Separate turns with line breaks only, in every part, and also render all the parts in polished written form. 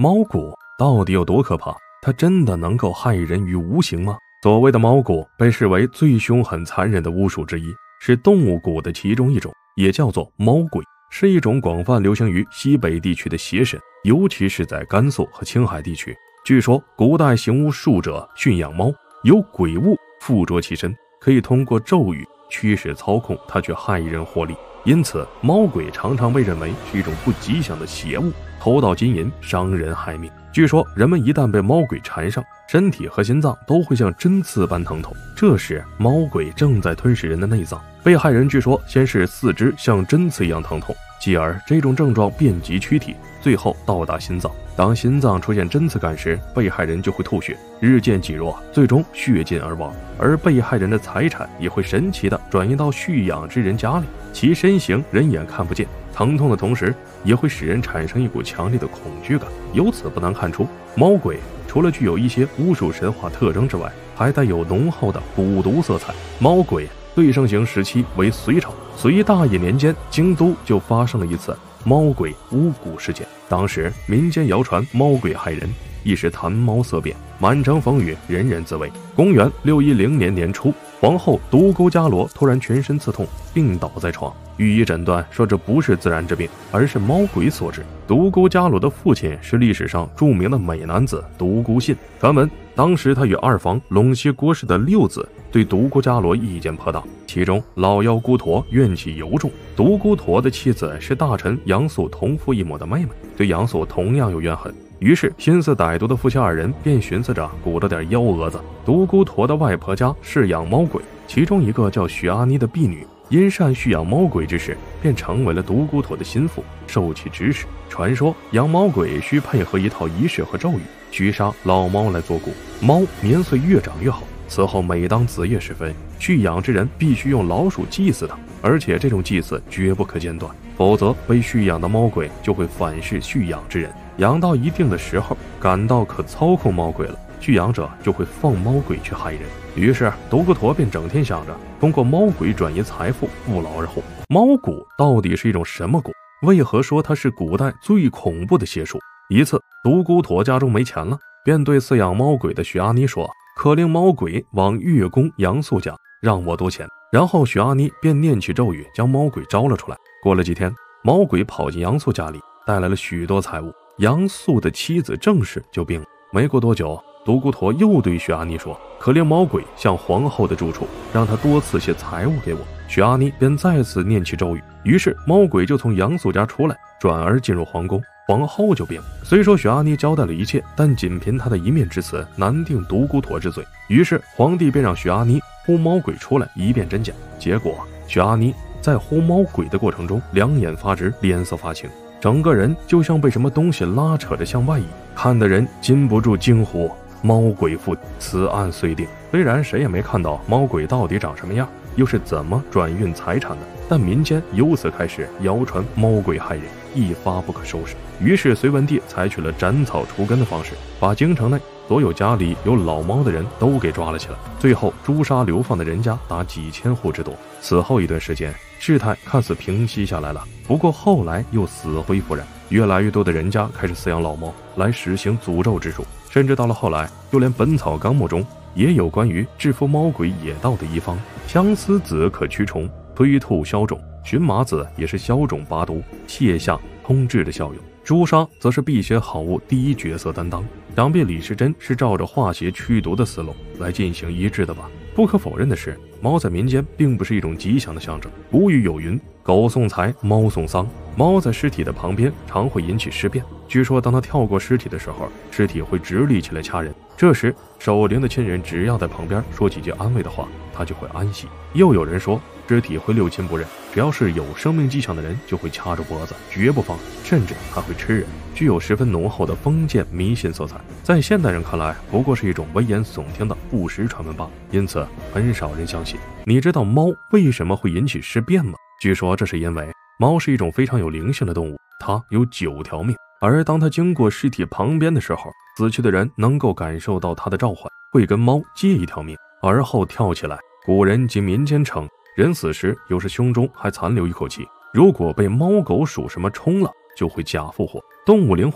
猫骨到底有多可怕？它真的能够害人于无形吗？所谓的猫骨被视为最凶狠残忍的巫术之一，是动物蛊的其中一种，也叫做猫鬼，是一种广泛流行于西北地区的邪神，尤其是在甘肃和青海地区。据说古代行巫术者驯养猫，有鬼物附着其身，可以通过咒语驱使操控它去害人获利，因此猫鬼常常被认为是一种不吉祥的邪物，偷盗金银，伤人害命。据说人们一旦被猫鬼缠上，身体和心脏都会像针刺般疼痛，这时猫鬼正在吞噬人的内脏。被害人据说先是四肢像针刺一样疼痛，继而这种症状遍及躯体，最后到达心脏。当心脏出现针刺感时，被害人就会吐血，日渐减弱，最终血尽而亡。而被害人的财产也会神奇地转移到蓄养之人家里，其身形人眼看不见，疼痛的同时也会使人产生一股强烈的恐惧感。由此不难看出，猫鬼除了具有一些巫术神话特征之外，还带有浓厚的蛊毒色彩。猫鬼最盛行时期为隋朝，隋大业年间，京都就发生了一次猫鬼巫蛊事件。当时民间谣传猫鬼害人，一时谈猫色变，满城风雨，人人自危。公元610年年初，皇后独孤伽罗突然全身刺痛，病倒在床，御医诊断说这不是自然之病，而是猫鬼所致。独孤伽罗的父亲是历史上著名的美男子独孤信，传闻当时他与二房陇西国师的六子对独孤伽罗意见颇大，其中老妖孤陀怨气尤重。独孤陀的妻子是大臣杨素同父异母的妹妹，对杨素同样有怨恨，于是心思歹毒的夫妻二人便寻思着鼓捣点幺蛾子。独孤陀的外婆家是养猫鬼，其中一个叫许阿妮的婢女因善蓄养猫鬼之事，便成为了独孤陀的心腹，受其指使。传说养猫鬼需配合一套仪式和咒语，驱杀老猫来做蛊，猫年岁越长越好。此后每当子夜时分，蓄养之人必须用老鼠祭祀它，而且这种祭祀绝不可间断，否则被蓄养的猫鬼就会反噬蓄养之人。养到一定的时候，感到可操控猫鬼了，蓄养者就会放猫鬼去害人。于是独孤陀便整天想着通过猫鬼转移财富，不劳而获。猫蛊到底是一种什么蛊？为何说它是古代最恐怖的邪术？一次独孤陀家中没钱了，便对饲养猫鬼的许阿妮说，可令猫鬼往月宫杨素家，让我多钱。然后许阿妮便念起咒语，将猫鬼招了出来。过了几天，猫鬼跑进杨素家里，带来了许多财物。杨素的妻子郑氏就病了。没过多久，独孤陀又对许阿妮说，可令猫鬼向皇后的住处，让他多赐些财物给我。许阿妮便再次念起咒语，于是猫鬼就从杨素家出来，转而进入皇宫。皇后就病了。虽说许阿妮交代了一切，但仅凭她的一面之词，难定独孤陀之罪。于是皇帝便让许阿妮呼猫鬼出来，一辨真假。结果许阿妮在呼猫鬼的过程中，两眼发直，脸色发青，整个人就像被什么东西拉扯着向外移，看的人禁不住惊呼，猫鬼附，此案遂定。虽然谁也没看到猫鬼到底长什么样，又是怎么转运财产的，但民间由此开始谣传猫鬼害人，一发不可收拾。于是隋文帝采取了斩草除根的方式，把京城内所有家里有老猫的人都给抓了起来，最后诛杀流放的人家达几千户之多。此后一段时间，事态看似平息下来了，不过后来又死灰复燃，越来越多的人家开始饲养老猫来实行诅咒之术，甚至到了后来，就连《本草纲目》中也有关于制服猫鬼野道的一方，相思子可驱虫，推兔消肿，荨麻子也是消肿拔毒、泻下通治的效用。诛杀则是辟邪好物第一角色担当，想必李时珍是照着化邪驱毒的思路来进行医治的吧。不可否认的是，猫在民间并不是一种吉祥的象征。古语有云，狗送财，猫送丧。猫在尸体的旁边常会引起尸变，据说当它跳过尸体的时候，尸体会直立起来掐人，这时守灵的亲人只要在旁边说几句安慰的话，它就会安息。又有人说尸体会六亲不认，只要是有生命迹象的人就会掐住脖子，绝不放，甚至还会吃人，具有十分浓厚的封建迷信色彩。在现代人看来，不过是一种危言耸听的不实传闻罢了，因此很少人相信。你知道猫为什么会引起尸变吗？据说这是因为猫是一种非常有灵性的动物，它有9条命，而当它经过尸体旁边的时候，死去的人能够感受到它的召唤，会跟猫借一条命，而后跳起来。古人及民间称，人死时有时胸中还残留一口气，如果被猫狗鼠什么冲了，就会假复活。动物灵魂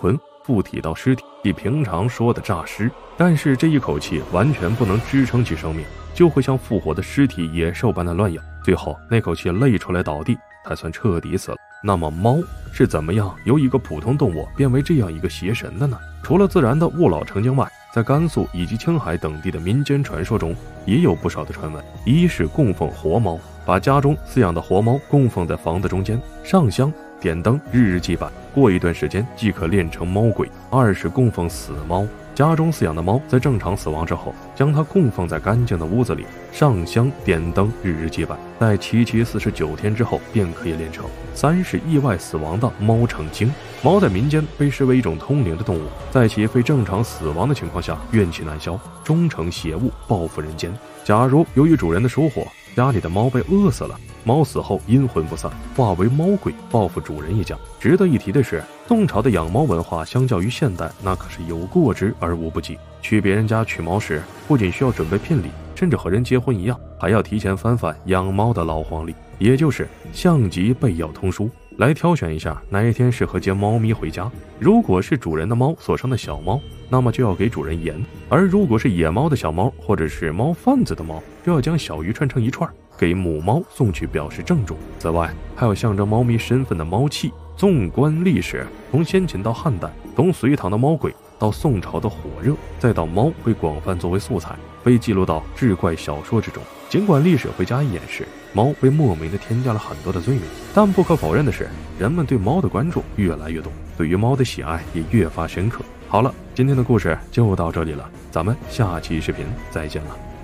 附体到尸体，比平常说的诈尸。但是这一口气完全不能支撑起生命，就会像复活的尸体野兽般的乱咬，最后那口气累出来倒地，才算彻底死了。那么猫是怎么样由一个普通动物变为这样一个邪神的呢？除了自然的物老成精外，在甘肃以及青海等地的民间传说中，也有不少的传闻。一是供奉活猫，把家中饲养的活猫供奉在房子中间，上香点灯，日日祭拜，过一段时间即可练成猫鬼。二是供奉死猫，家中饲养的猫在正常死亡之后，将它供奉在干净的屋子里，上香点灯，日日祭拜，在七七49天之后便可以练成。三是意外死亡的猫成精，猫在民间被视为一种通灵的动物，在其非正常死亡的情况下，怨气难消，终成邪物，报复人间。假如由于主人的疏忽，家里的猫被饿死了，猫死后阴魂不散，化为猫鬼报复主人一家。值得一提的是，宋朝的养猫文化相较于现代，那可是有过之而无不及。去别人家取猫时，不仅需要准备聘礼，甚至和人结婚一样，还要提前翻翻养猫的老黄历，也就是象棋备要通书，来挑选一下哪一天适合接猫咪回家。如果是主人的猫所生的小猫，那么就要给主人盐；而如果是野猫的小猫，或者是猫贩子的猫，就要将小鱼串成一串，给母猫送去表示郑重。此外，还有象征猫咪身份的猫器。纵观历史，从先秦到汉代，从隋唐的猫鬼到宋朝的火热，再到猫被广泛作为素材，被记录到志怪小说之中。尽管历史会加以掩饰，猫被莫名的添加了很多的罪名，但不可否认的是，人们对猫的关注越来越多，对于猫的喜爱也越发深刻。好了，今天的故事就到这里了，咱们下期视频再见了。